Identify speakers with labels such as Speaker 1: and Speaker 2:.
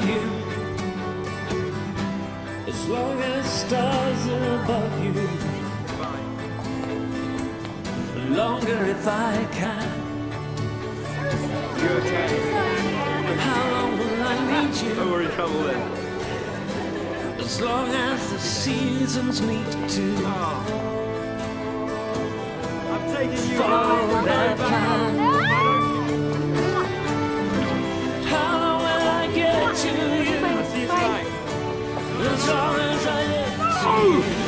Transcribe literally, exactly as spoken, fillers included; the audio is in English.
Speaker 1: you. As long as stars are above you. Longer if I can.
Speaker 2: You okay?
Speaker 1: How long will I need you?
Speaker 2: Oh, we're in trouble then.
Speaker 1: As long as the seasons meet to
Speaker 2: Oh. I'm taking you
Speaker 1: follow that plan. How long will I get to you?
Speaker 2: I'll see you tonight.
Speaker 1: As long as I live to you.